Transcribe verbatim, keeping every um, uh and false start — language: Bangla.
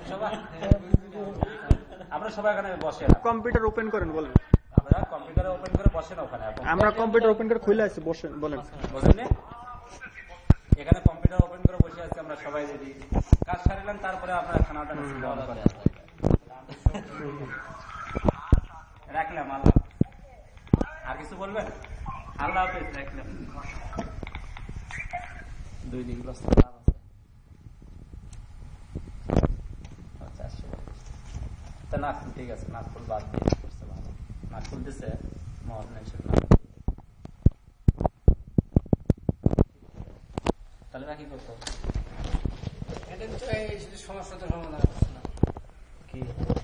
সবাই? আমরা সবাই এখানে বসে কম্পিউটার ওপেন করেন বলেন। আমরা কম্পিউটার ওপেন করে বসেন ওখানে। আমরা কম্পিউটার ওপেন করে খুলে আছি, বসেন বলেন। বলেন এখানে কম্পিউটার ওপেন করে বসে আছি আমরা সবাই। যদি কাজ সারিলাম তারপরে আপনারা খানাটা রাখলাম। আল্লাহ, আর কিছু বলবেন? আল্লাহ হাফেজ, রাখলাম। দুই দিন নাজফুল, ঠিক আছে, নাজফুল বাদ দিয়ে করছে ভালো। নাজফুল দিছে তাহলে না কি করতো? এটা সমস্যা তো সমাধান কি